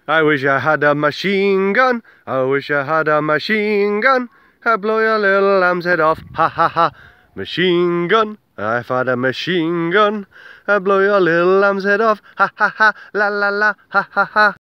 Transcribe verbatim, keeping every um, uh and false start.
I wish I had a machine gun. I wish I had a machine gun. I'd blow your little lamb's head off. Ha ha ha. Machine gun. If I had a machine gun, I'd blow your little lamb's head off. Ha ha ha. La la la. Ha ha ha.